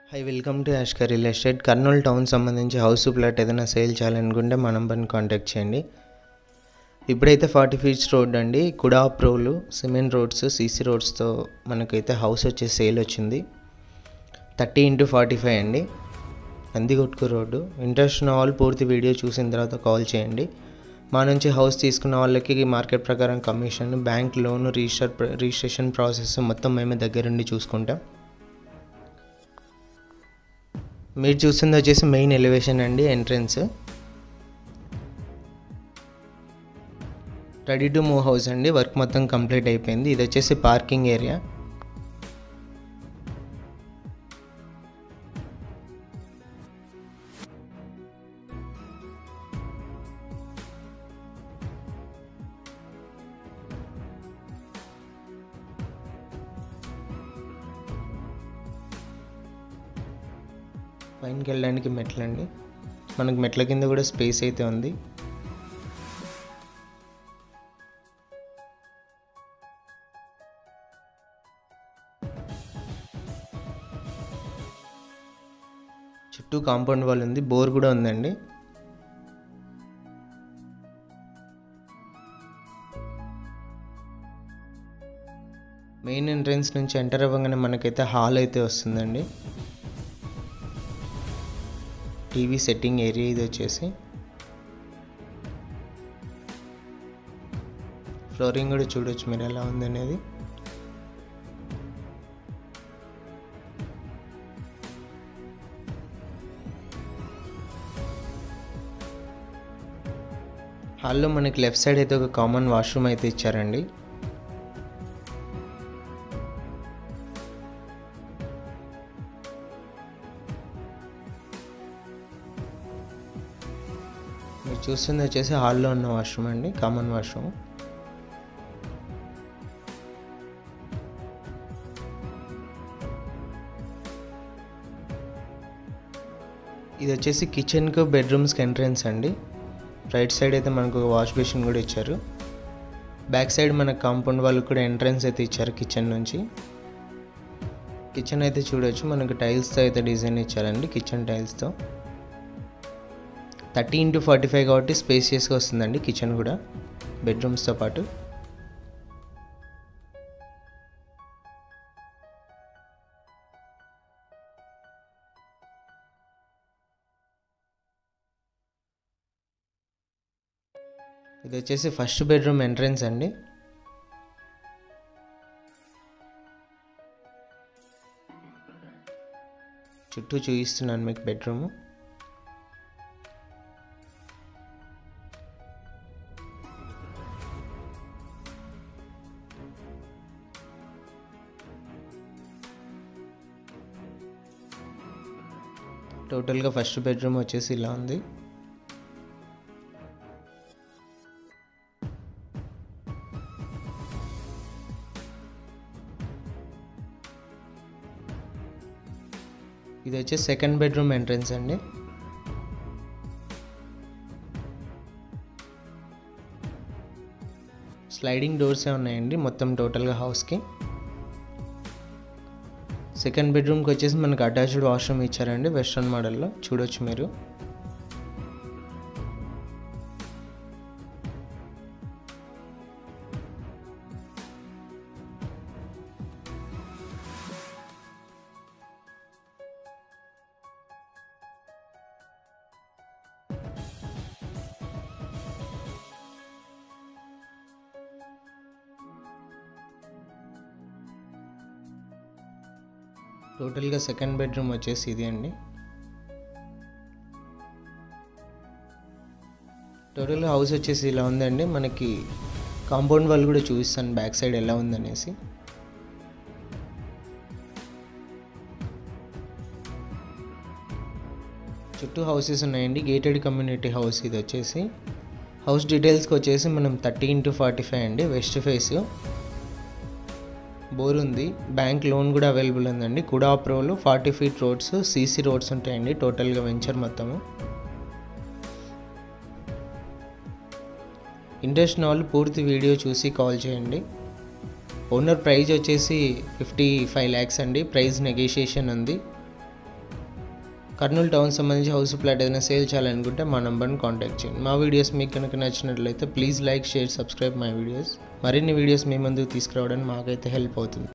High welcome to Yashkar real estate. Kurnool town సంబంధించి house plot ఏదైనా sale చేయాలనుకుంటే మన నంబర్ని కాంటాక్ట్ చేయండి. ఇప్పుడైతే 40 ఫీట్స్ రోడ్ అండి, KUDA approval, cement roads, CC రోడ్స్తో మనకైతే హౌస్ వచ్చే సేల్ వచ్చింది. 30x45 అండి, నందికొట్కు రోడ్డు. ఇంట్రెస్ట్ ఉన్న వాళ్ళు పూర్తి వీడియో చూసిన తర్వాత కాల్ చేయండి. మా నుంచి హౌస్ తీసుకున్న వాళ్ళకి మార్కెట్ ప్రకారం commission, bank loan, registration process మొత్తం మేమే దగ్గరుండి చూసుకుంటాం. మీరు చూస్తుంది వచ్చేసి మెయిన్ ఎలివేషన్ అండి, entrance. Ready to move house అండి, వర్క్ మొత్తం కంప్లీట్ అయిపోయింది. ఇది వచ్చేసి పార్కింగ్ ఏరియా. పైనకి వెళ్ళడానికి మెట్లండి, మనకు మెట్ల కింద కూడా స్పేస్ అయితే ఉంది. చుట్టూ కాంపౌండ్ వాల్ ఉంది, బోర్ కూడా ఉందండి. మెయిన్ ఎంట్రన్స్ నుంచి ఎంటర్ అవ్వగానే మనకైతే హాల్ అయితే వస్తుందండి. టీవీ సెట్టింగ్ ఏరియా ఇది వచ్చేసి. ఫ్లోరింగ్ కూడా చూడొచ్చు మీరు ఎలా ఉందనేది. హాల్లో మనకి లెఫ్ట్ సైడ్ అయితే ఒక కామన్ వాష్రూమ్ అయితే ఇచ్చారండి. మీరు చూస్తుంది వచ్చేసి హాల్లో ఉన్న వాష్రూమ్ అండి, కామన్ వాష్రూమ్. ఇది వచ్చేసి కిచెన్కు బెడ్రూమ్స్కి ఎంట్రన్స్ అండి. రైట్ సైడ్ అయితే మనకు ఒక వాష్ బేసిన్ కూడా ఇచ్చారు. బ్యాక్ సైడ్ మనకు కాంపౌండ్ వాళ్ళకి కూడా ఎంట్రన్స్ అయితే ఇచ్చారు కిచెన్ నుంచి. కిచెన్ అయితే చూడొచ్చు, మనకు టైల్స్తో అయితే డిజైన్ ఇచ్చారండి, కిచెన్ టైల్స్తో. 30x45 కాబట్టి స్పేసియస్గా వస్తుందండి కిచెన్ కూడా, బెడ్రూమ్స్తో పాటు. ఇది వచ్చేసి ఫస్ట్ బెడ్రూమ్ ఎంట్రన్స్ అండి. చుట్టూ చూపిస్తున్నాను మీకు బెడ్రూమ్. టోటల్గా ఫస్ట్ బెడ్రూమ్ వచ్చేసి ఇలా ఉంది. ఇది వచ్చేసి సెకండ్ బెడ్రూమ్ ఎంట్రన్స్ అండి. స్లైడింగ్ డోర్సే ఉన్నాయండి మొత్తం టోటల్గా హౌస్కి. సెకండ్ బెడ్రూమ్కి వచ్చేసి మనకు అటాచ్డ్ వాష్రూమ్ ఇచ్చారండి, వెస్ట్రన్ మోడల్లో చూడొచ్చు మీరు. టోటల్గా సెకండ్ బెడ్రూమ్ వచ్చేసి ఇది అండి. టోటల్గా హౌస్ వచ్చేసి ఇలా ఉందండి. మనకి కాంపౌండ్ వాల్ కూడా చూపిస్తాను బ్యాక్ సైడ్ ఎలా ఉందనేసి. చుట్టూ హౌసెస్ ఉన్నాయండి, గేటెడ్ కమ్యూనిటీ హౌస్ ఇది వచ్చేసి. హౌస్ డీటెయిల్స్కి వచ్చేసి మనం 30x45 అండి, వెస్ట్ ఫేస్. బోర్ ఉంది, బ్యాంక్ లోన్ కూడా అవైలబుల్ ఉందండి. KUDA approval, 40 feet roads, CC roads ఉంటాయండి టోటల్గా వెంచర్ మొత్తము. ఇంట్రెస్ట్ ఉన్న వాళ్ళు పూర్తి వీడియో చూసి కాల్ చేయండి. ఓనర్ ప్రైజ్ వచ్చేసి 55 lakhs అండి. ప్రైస్ నెగోషియేషన్ ఉంది. కర్నూలు టౌన్ సంబంధించి హౌస్ ప్లాట్ ఏదైనా సేల్ చేయాలనుకుంటే మా నెంబర్ని కాంటాక్ట్ చేయండి. మా వీడియోస్ మీకు కనుక నచ్చినట్లయితే please like, share, subscribe my videos. మరిన్ని వీడియోస్ మీ ముందుకు తీసుకురావడానికి మాకైతే హెల్ప్ అవుతుంది.